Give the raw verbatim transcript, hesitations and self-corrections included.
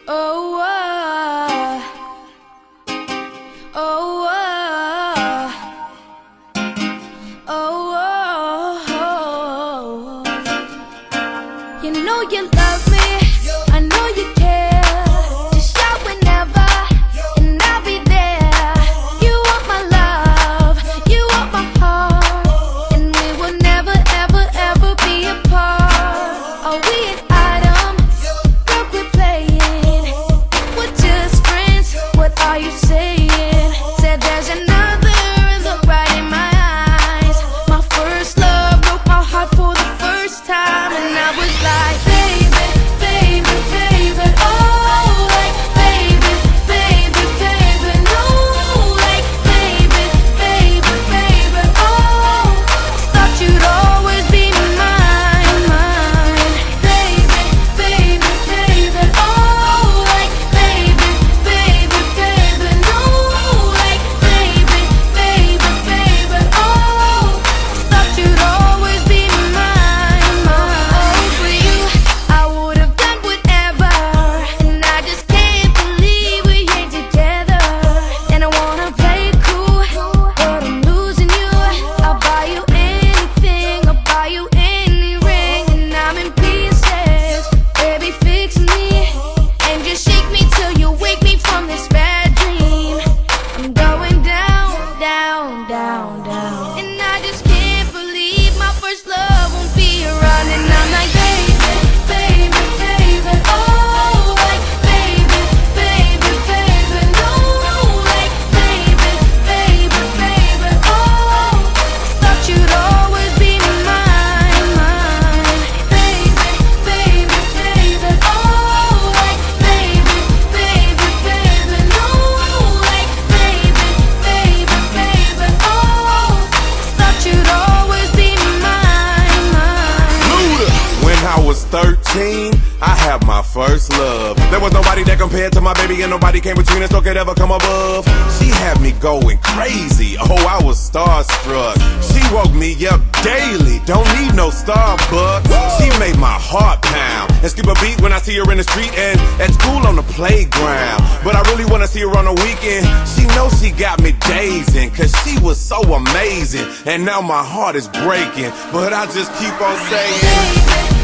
Oh, oh, oh, oh, oh, oh. You know you love me, I know you care. Just shout whenever, and I'll be there. You want my love, you want my heart, and we will never, ever, ever be apart. Are we an item? Girl, quit playing. We're just friends, what are you saying? Said there's another, look right in my eyes. My first love broke my heart for the first time, and I was like, baby, baby, baby, oh, like, baby, baby, baby, no, like, baby, baby, baby, oh, thought you'd always be mine, mine, baby, baby, baby, oh, like, baby, baby, baby, no, like, baby, baby, baby, oh, thought you'd always be mine, mine. For you, I would've done whatever, and I just can't believe we ain't together. And I wanna play it cool, but I'm losing you. I'll buy you anything, I'll buy you any ring, and I'm in pieces. Baby, fix me, and just shake me till you wake me from this bad dream. I'm going down, down, down, down, and I just can't believe my first love won't be around. And I'm like, baby, baby, baby, oh, like, baby, baby, baby, no, like, baby, baby, baby, oh, thought you'd always be mine, mine, baby, baby, baby, oh, like, baby, baby, baby, no, like, baby, baby, baby, oh, thought you'd always be mine, mine. Luda. When I was thirteen, I had my first love. There was nobody that compared to my baby, and nobody came between us or could ever come above. She had me going crazy, oh, I was starstruck. She woke me up daily, don't need no Starbucks. She made my heart pound and skip a beat when I see her in the street and at school on the playground. But I really wanna see her on the weekend. She knows she got me dazing, cause she was so amazing. And now my heart is breaking, but I just keep on saying, Baby,